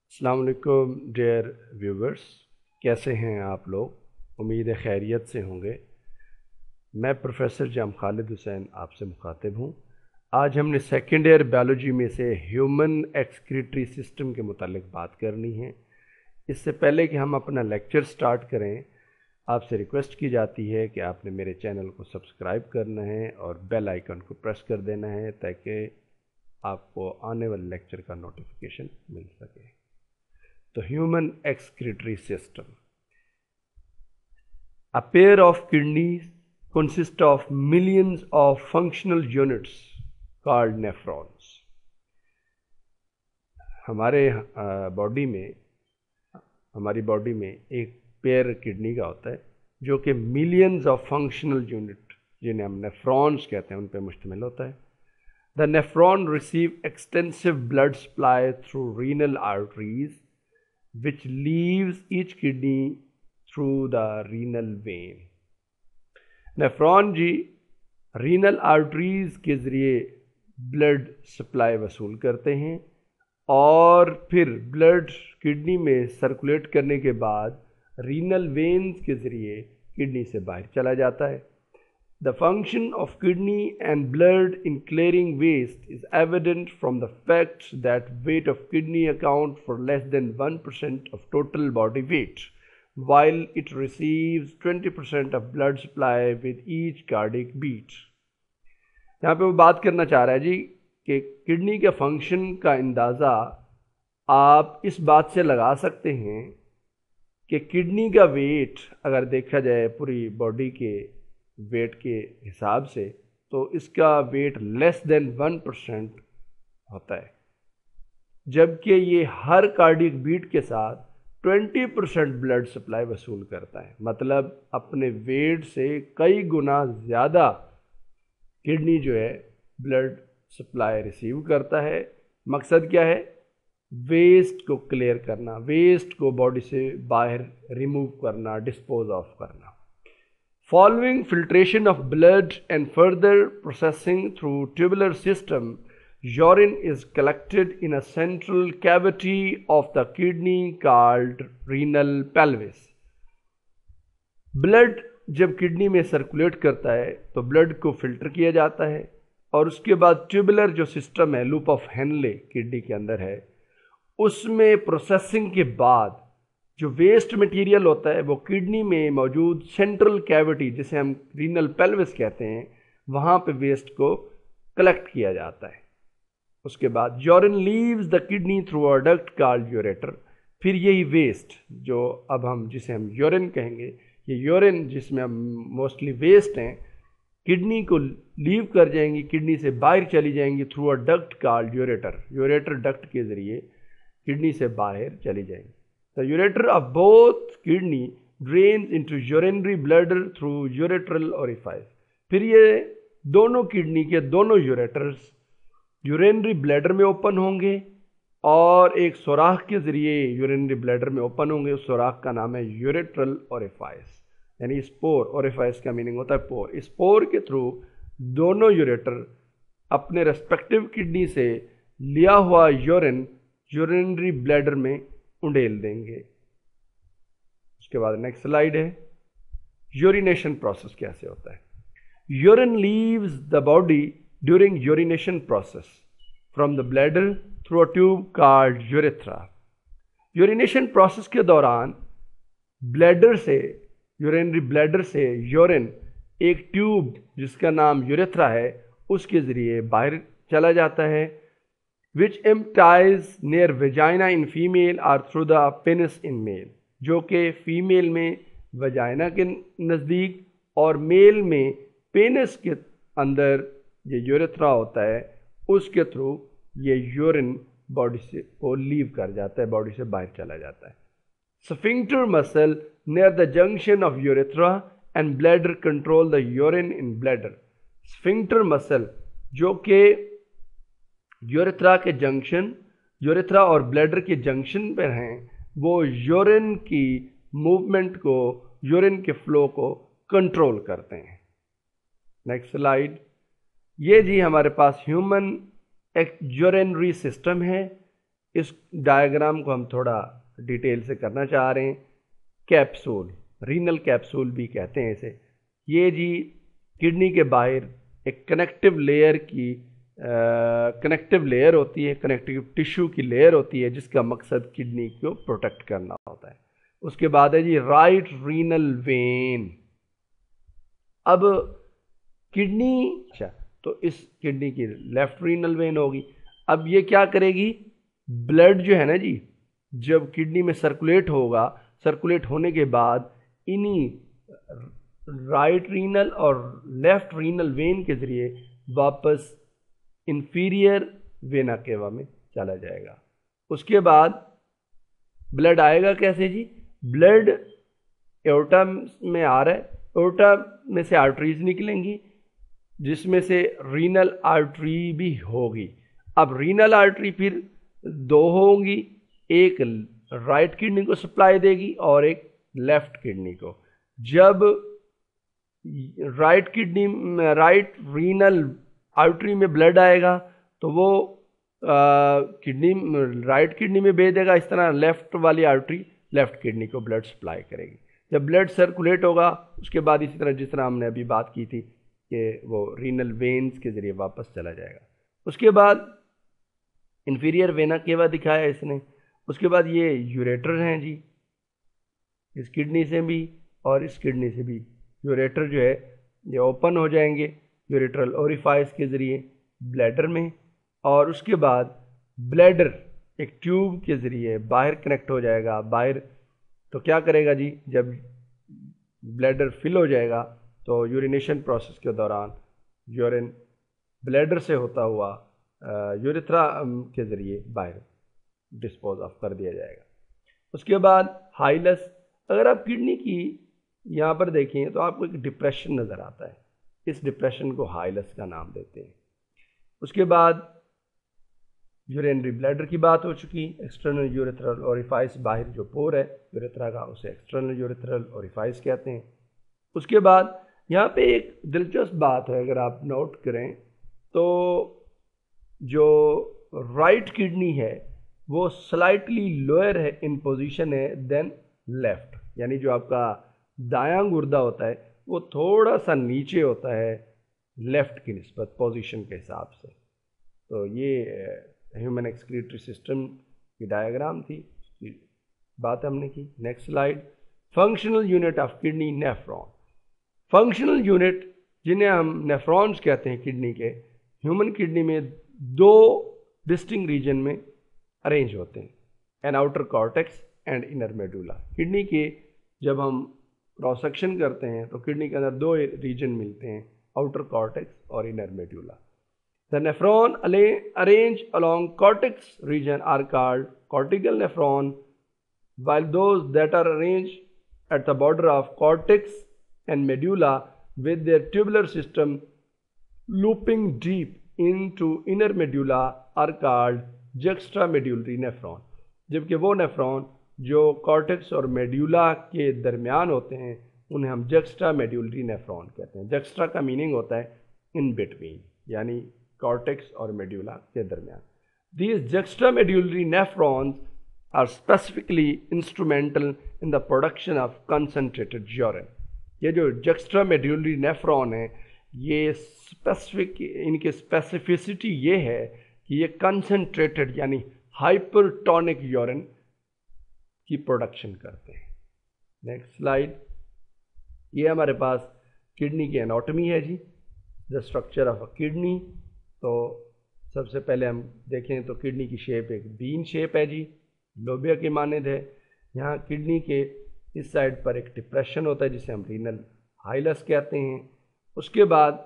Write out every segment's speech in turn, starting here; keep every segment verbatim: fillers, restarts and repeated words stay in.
अस्सलाम वालेकुम dear viewers, कैसे हैं आप लोग? उम्मीद है खैरियत से होंगे। मैं प्रोफेसर जाम खालिद हुसैन आपसे मुखातिब हूँ। आज हमने सेकेंड ईयर बायोलॉजी में से ह्यूमन एक्सक्रीटरी सिस्टम के मुतालिक बात करनी है। इससे पहले कि हम अपना लेक्चर स्टार्ट करें, आपसे रिक्वेस्ट की जाती है कि आपने मेरे चैनल को सब्सक्राइब करना है और बेल आइकन को प्रेस कर देना है ताकि आपको आने वाले लेक्चर का नोटिफिकेशन मिल सके। तो human excretory system, a pair of kidneys consist of millions of functional units called nephrons. हमारे बॉडी में हमारी बॉडी में एक पेयर किडनी का होता है जो कि मिलियंस ऑफ फंक्शनल यूनिट, जिन्हें हम नेफ्रॉन्स कहते हैं, उन पर मुश्तमिल होता है। The nephron receive extensive blood supply through renal arteries which leaves each kidney through the renal vein. Nephron जी रीनल आर्टरीज के ज़रिए ब्लड सप्लाई वसूल करते हैं और फिर ब्लड किडनी में सर्कुलेट करने के बाद रीनल वेन्स के ज़रिए किडनी से बाहर चला जाता है। The function of kidney and blood in clearing waste is evident from the fact that weight of kidney account for less than one percent of total body weight, while it receives twenty percent of blood supply with each cardiac beat. यहाँ पे वो बात करना चाह रहा है जी कि kidney के फंक्शन का अंदाज़ा आप इस बात से लगा सकते हैं कि किडनी का वेट अगर देखा जाए पूरी बॉडी के वेट के हिसाब से तो इसका weight less than one percent होता है, जबकि ये हर कार्डियक बीट के साथ ट्वेंटी परसेंट ब्लड सप्लाई वसूल करता है। मतलब अपने वेट से कई गुना ज़्यादा किडनी जो है ब्लड सप्लाई रिसीव करता है। मकसद क्या है? वेस्ट को क्लियर करना, वेस्ट को बॉडी से बाहर रिमूव करना, डिस्पोज ऑफ करना। Following filtration of blood and further processing through tubular system, urine is collected in a central cavity of the kidney called renal pelvis. Blood जब kidney में circulate करता है तो ब्लड को फिल्टर किया जाता है और उसके बाद ट्यूबुलर जो सिस्टम है, लूप ऑफ हेनले किडनी के अंदर है, उसमें प्रोसेसिंग के बाद जो वेस्ट मटेरियल होता है वो किडनी में मौजूद सेंट्रल कैविटी, जिसे हम रीनल पेल्विस कहते हैं, वहाँ पे वेस्ट को कलेक्ट किया जाता है। उसके बाद urine leaves the kidney through a duct called ureter. फिर यही वेस्ट जो अब हम जिसे हम यूरिन कहेंगे, ये यूरिन जिसमें हम मोस्टली वेस्ट हैं, किडनी को लीव कर जाएंगी, किडनी से बाहर चली जाएंगी through a duct called ureter. Ureter duct के ज़रिए किडनी से बाहर चली जाएंगी। The ureter of both kidney drains into urinary bladder through uretral orifice. फिर ये दोनों किडनी के दोनों यूरेटर्स यूरिनरी ब्लैडर में ओपन होंगे और एक सुराख के ज़रिए यूरिनरी ब्लैडर में ओपन होंगे। उस सुराख का नाम है यूरेट्रल ओरिफाइस, यानी स्पोर। ओरिफाइस का मीनिंग होता है पोर। इस पोर के थ्रू दोनों यूरेटर अपने रेस्पेक्टिव किडनी से लिया हुआ यूरिन यूरिनरी ब्लैडर में उंडेल देंगे। उसके बाद नेक्स्ट स्लाइड है, यूरिनेशन प्रोसेस कैसे होता है। Urine leaves the body during urination process from the bladder through a tube called urethra. Urination process के दौरान ब्लैडर से यूरिनरी ब्लैडर से यूरिन एक ट्यूब जिसका नाम यूरेथ्रा है उसके ज़रिए बाहर चला जाता है, which empties near vagina in female or through the penis in male, जो कि फीमेल में वजाइना के नज़दीक और मेल में पेनिस के अंदर ये यूरेथ्रा होता है, उसके थ्रू ये यूरिन बॉडी से को लीव कर जाता है, बॉडी से बाहर चला जाता है। Sphincter muscle near the junction of urethra and bladder control the urine in bladder. Sphincter muscle जो कि यूरेथ्रा के जंक्शन यूरेथ्रा और ब्लैडर के जंक्शन पर हैं, वो यूरिन की मूवमेंट को, यूरिन के फ्लो को कंट्रोल करते हैं। Next slide. ये जी हमारे पास ह्यूमन एक यूरिनरी सिस्टम है इस डायग्राम को हम थोड़ा डिटेल से करना चाह रहे हैं। कैप्सूल, रीनल कैप्सूल भी कहते हैं इसे। ये जी किडनी के बाहर एक कनेक्टिव लेयर की कनेक्टिव लेयर होती है, कनेक्टिव टिश्यू की लेयर होती है, जिसका मकसद किडनी को प्रोटेक्ट करना होता है। उसके बाद है जी राइट रीनल वेन। अब किडनी, अच्छा तो इस किडनी की लेफ्ट रीनल वेन होगी। अब ये क्या करेगी, ब्लड जो है ना जी, जब किडनी में सर्कुलेट होगा, सर्कुलेट होने के बाद इन्हीं राइट रीनल और लेफ्ट रीनल वेन के जरिए वापस इंफीरियर वेना केवा में चला जाएगा। उसके बाद ब्लड आएगा कैसे जी, ब्लड एओर्टा में आ रहा है, एओर्टा में से आर्टरीज निकलेंगी, जिसमें से रीनल आर्टरी भी होगी। अब रीनल आर्टरी फिर दो होंगी, एक राइट किडनी को सप्लाई देगी और एक लेफ्ट किडनी को। जब right kidney right renal artery में ब्लड आएगा तो वो किडनी राइट किडनी में भेज देगा, इस तरह लेफ्ट वाली आर्टरी लेफ्ट किडनी को ब्लड सप्लाई करेगी। जब ब्लड सर्कुलेट होगा उसके बाद इसी तरह जिस तरह हमने अभी बात की थी कि वो रीनल वेन्स के ज़रिए वापस चला जाएगा। उसके बाद इंफीरियर वेना केवा दिखाया इसने। उसके बाद ये यूरेटर हैं जी, इस किडनी से भी और इस किडनी से भी यूरेटर जो है ये ओपन हो जाएंगे यूरेट्रल ओरिफाइस के ज़रिए ब्लैडर में, और उसके बाद ब्लैडर एक ट्यूब के ज़रिए बाहर कनेक्ट हो जाएगा। बाहर तो क्या करेगा जी, जब ब्लैडर फिल हो जाएगा तो यूरिनेशन प्रोसेस के दौरान यूरिन ब्लैडर से होता हुआ यूरेथ्रा के ज़रिए बाहर डिस्पोज ऑफ कर दिया जाएगा। उसके बाद हाइलस, अगर आप किडनी की यहाँ पर देखें तो आपको एक डिप्रेशन नज़र आता है, इस डिप्रेशन को हाइलस का नाम देते हैं। उसके बाद यूरिनरी ब्लैडर की बात हो चुकी, एक्सटर्नल यूरेथ्रल ओरिफाइस, बाहर जो पोर है यूरेथ्रा का उसे एक्सटर्नल यूरेथ्रल ओरिफाइस कहते हैं। उसके बाद यहाँ पे एक दिलचस्प बात है, अगर आप नोट करें तो जो राइट किडनी है वो स्लाइटली लोअर है इन पोजीशन है देन लेफ्ट, यानी जो आपका दायां गुर्दा होता है वो थोड़ा सा नीचे होता है लेफ्ट की निस्बत पोजीशन के हिसाब से। तो ये ह्यूमन एक्सक्रीटरी सिस्टम की डायग्राम थी, इसकी बात हमने की। Next slide, functional unit of kidney nephron. Functional unit जिन्हें हम नेफ्रॉन्स कहते हैं किडनी के, ह्यूमन किडनी में दो डिस्टिंक्ट रीजन में अरेंज होते हैं, an outer cortex and inner medulla. किडनी के जब हम क्रॉस सेक्शन करते हैं तो किडनी के अंदर दो रीजन मिलते हैं, आउटर कॉर्टेक्स और inner medulla. The nephron arranged along cortex region are called cortical nephron, while those that are arranged at the border of cortex and medulla with their tubular system looping deep into inner medulla are called juxtamedullary nephron। जबकि वो nephron जो cortex और medulla के दरमियान होते हैं उन्हें हम juxtamedullary नेफ्रॉन कहते हैं। जक्स्ट्रा का मीनिंग होता है इन बिटवीन, यानी कॉर्टेक्स और मेड्यूला के दरमियान। These juxtamedullary nephrons are specifically instrumental in the production of concentrated urine। ये जो juxtamedullary nephron है ये स्पेसिफिक, इनकी स्पेसिफिसिटी ये है कि ये कंसनट्रेटेड यानी हाइपरटोनिक यूरिन की प्रोडक्शन करते हैं। नेक्स्ट स्लाइड, ये हमारे पास किडनी की एनाटॉमी है जी, the structure of a kidney. तो सबसे पहले हम देखें तो किडनी की शेप एक बीन शेप है जी, लोबिया की मानद है। यहाँ किडनी के इस साइड पर एक डिप्रेशन होता है जिसे हम रीनल हाइलस कहते हैं। उसके बाद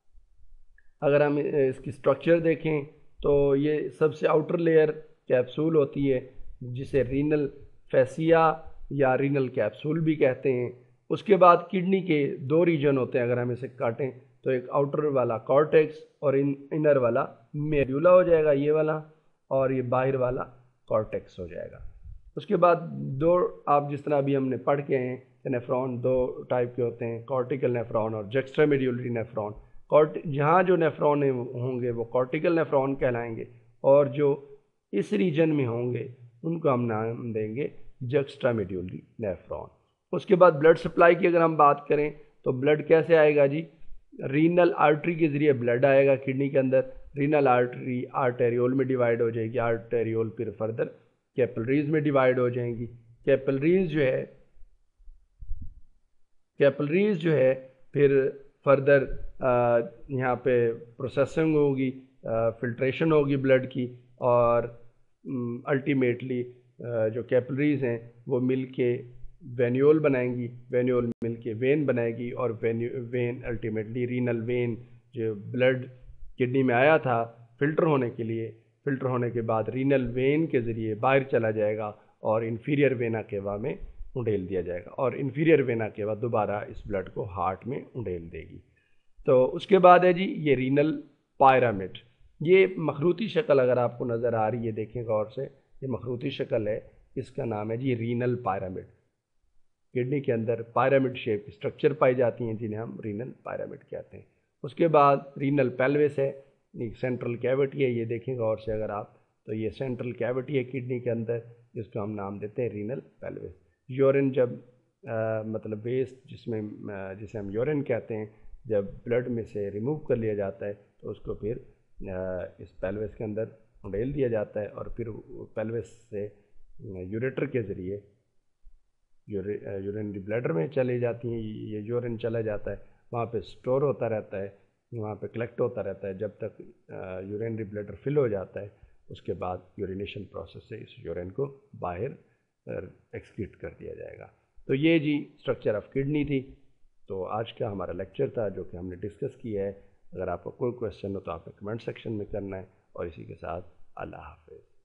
अगर हम इसकी स्ट्रक्चर देखें तो ये सबसे आउटर लेयर कैप्सूल होती है जिसे रीनल फैसिया या रीनल कैप्सूल भी कहते हैं। उसके बाद किडनी के दो रीजन होते हैं, अगर हम इसे काटें तो एक आउटर वाला कॉर्टेक्स और इन इनर वाला मेड्यूला हो जाएगा ये वाला, और ये बाहर वाला कॉर्टेक्स हो जाएगा। उसके बाद दो, आप जिस तरह अभी हमने पढ़ के हैं, नेफ्रॉन दो टाइप के होते हैं, कॉर्टिकल नेफ्रॉन और जुक्स्टामेड्यूलरी नेफ्रॉन। कॉर्ट जहाँ जो नेफ्रॉन होंगे वो कॉर्टिकल नेफ्रॉन कहलाएंगे, और जो इस रीजन में होंगे उनको हम नाम देंगे जक्स्ट्रा मेड्यूलरी नेफ्रॉन। उसके बाद ब्लड सप्लाई की अगर हम बात करें तो ब्लड कैसे आएगा जी, रीनल आर्टरी के ज़रिए ब्लड आएगा किडनी के अंदर। रीनल आर्टरी आर्टेरियोल में डिवाइड हो जाएगी, आर्टेरियोल फिर फर्दर कैपिलरीज में डिवाइड हो जाएंगी। कैपिलरीज जो है कैपिलरीज जो है फिर फर्दर यहाँ पे प्रोसेसिंग होगी, फिल्ट्रेशन होगी ब्लड की, और अल्टीमेटली जो कैपिलरीज हैं वो मिल के वेन्यूल बनाएंगी, वेन्यूल मिल के वेन बनाएगी, और वेन अल्टीमेटली रीनल वेन जो ब्लड किडनी में आया था फिल्टर होने के लिए, फिल्टर होने के बाद रीनल वेन के ज़रिए बाहर चला जाएगा और इन्फीरियर वेना केवा में उंडेल दिया जाएगा, और इन्फीरियर वेना केवा दोबारा इस ब्लड को हार्ट में उंडेल देगी। तो उसके बाद है जी ये रीनल पायरामिड। ये मखरूती शक्ल अगर आपको नज़र आ रही है, देखें गौर से, ये मखरूती शक्ल है, इसका नाम है जी रीनल पायरामिड। किडनी के अंदर पायरामिड शेप की स्ट्रक्चर पाई जाती हैं जिन्हें हम रीनल पायरामिड कहते हैं। उसके बाद रीनल पेल्विस है, एक सेंट्रल कैविटी है, ये देखें गौर से अगर आप, तो ये सेंट्रल कैविटी है किडनी के अंदर, जिसको हम नाम देते हैं रीनल पेल्विस। यूरिन जब आ, मतलब वेस्ट जिसमें जिसे हम यूरिन कहते हैं, जब ब्लड में से रिमूव कर लिया जाता है तो उसको फिर आ, इस पेल्विस के अंदर उंडेल दिया जाता है, और फिर पेल्विस से यूरेटर के ज़रिए यूरिनरी ब्लैडर में चले जाती हैं। ये यूरिन चला जाता है, वहाँ पे स्टोर होता रहता है, वहाँ पे कलेक्ट होता रहता है जब तक यूरिनरी ब्लैडर फिल हो जाता है। उसके बाद यूरिनेशन प्रोसेस से इस यूरिन को बाहर एक्सक्रीट कर दिया जाएगा। तो ये जी स्ट्रक्चर ऑफ किडनी थी। तो आज का हमारा लेक्चर था जो कि हमने डिस्कस किया है। अगर आपको कोई क्वेश्चन हो तो आपने कमेंट सेक्शन में करना है, और इसी के साथ अल्लाह हाफ़िज़।